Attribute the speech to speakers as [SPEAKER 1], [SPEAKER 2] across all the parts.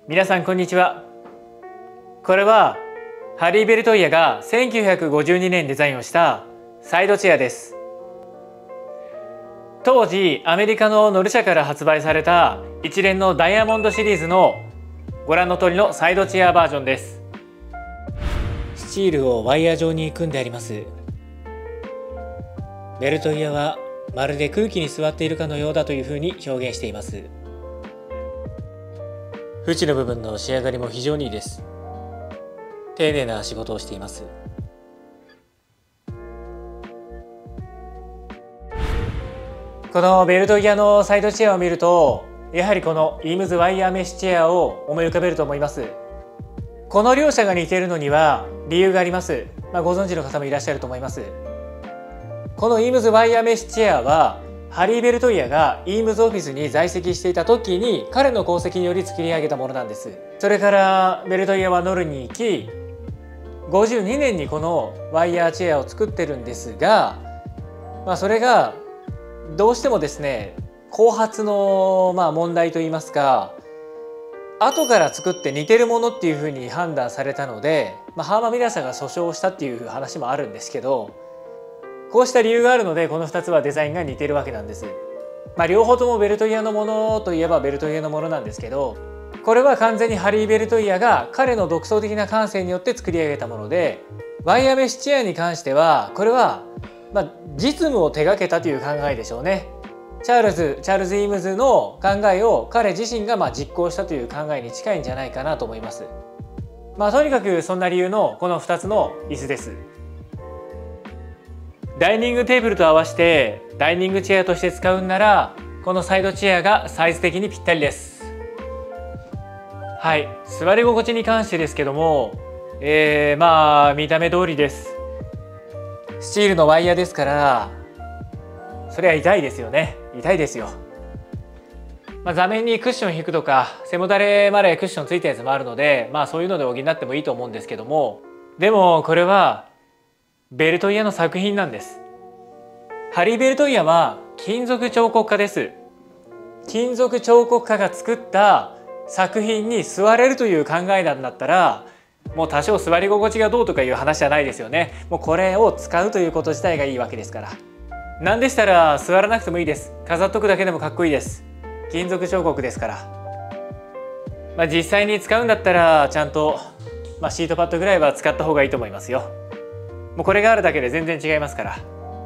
[SPEAKER 1] 皆さんこんにちは。これはハリー・ベルトイヤが1952年デザインをしたサイドチェアです。当時アメリカのノル社から発売された一連のダイヤモンドシリーズのご覧の通りのサイドチェアバージョンです。スチールをワイヤー状に組んであります。ベルトイヤはまるで空気に座っているかのようだというふうに表現しています。縁の部分の仕上がりも非常にいいです。丁寧な仕事をしています。このベルトイヤのサイドチェアを見ると、やはりこのイームズワイヤーメッシュチェアを思い浮かべると思います。この両者が似ているのには理由があります。ご存知の方もいらっしゃると思います。このイームズワイヤーメッシュチェアはハリー・ベルトイヤがイームズオフィスに在籍していた時に彼の功績により作り上げたものなんです。それからベルトイヤはノルに行き、52年にこのワイヤーチェアを作ってるんですが、それがどうしてもですね、後発の問題といいますか、後から作って似てるものっていうふうに判断されたので、ハーマ・ミラ社が訴訟をしたっていう話もあるんですけど、こうした理由があるのでこの2つはデザインが似てるわけなんです。両方ともベルトイヤのものといえばベルトイヤのものなんですけど、これは完全にハリー・ベルトイヤが彼の独創的な感性によって作り上げたもので、ワイヤーメッシュチェアに関してはこれは実務を手がけたという考えでしょうね。チャールズ・イームズの考えを彼自身が実行したという考えに近いんじゃないかなと思います。とにかくそんな理由のこの2つの椅子です。ダイニングテーブルと合わせてダイニングチェアとして使うなら、このサイドチェアがサイズ的にぴったりです。はい、座り心地に関してですけども、見た目通りです。スチールのワイヤーですから、それは痛いですよね。痛いですよ。座面にクッション引くとか背もたれまでクッションついたやつもあるので、そういうので補ってもいいと思うんですけども、でもこれはベルトイヤの作品なんです。ハリー・ベルトイヤは金属彫刻家です。金属彫刻家が作った作品に座れるという考えなんだったら、もう多少座り心地がどうとかいう話じゃないですよね。もうこれを使うということ自体がいいわけですから。なんでしたら座らなくてもいいです。飾っとくだけでもかっこいいです。金属彫刻ですから。実際に使うんだったらちゃんと、シートパッドぐらいは使った方がいいと思いますよ。もうこれがあるだけで全然違いますから。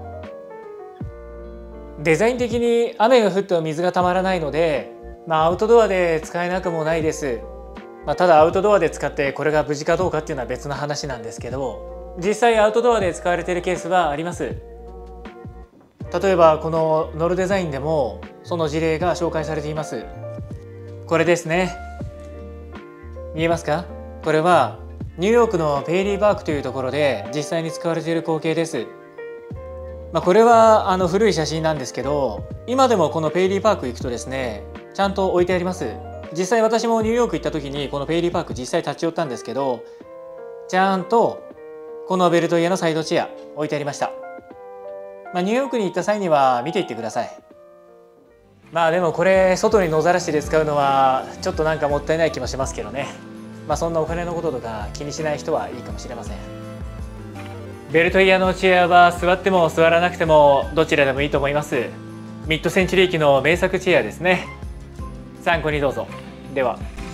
[SPEAKER 1] デザイン的に雨が降っても水がたまらないので、アウトドアで使えなくもないです。ただアウトドアで使ってこれが無事かどうかっていうのは別の話なんですけど、実際アウトドアで使われているケースはあります。例えばこのノルデザインでもその事例が紹介されています。これですね。見えますか？これはニューヨークのペイリーパークというところで実際に使われている光景です。これは古い写真なんですけど、今でもこのペイリーパーク行くとですね、ちゃんと置いてあります。実際私もニューヨーク行った時にこのペイリーパーク実際立ち寄ったんですけど、ちゃんとこのベルトイヤのサイドチェア置いてありました。ニューヨークに行った際には見ていってください。でもこれ外に野ざらしで使うのはちょっとなんかもったいない気もしますけどね。そんなお金のこととか気にしない人はいいかもしれません。ベルトイヤのチェアは座っても座らなくてもどちらでもいいと思います。ミッドセンチュリー期の名作チェアですね。参考にどうぞ。では。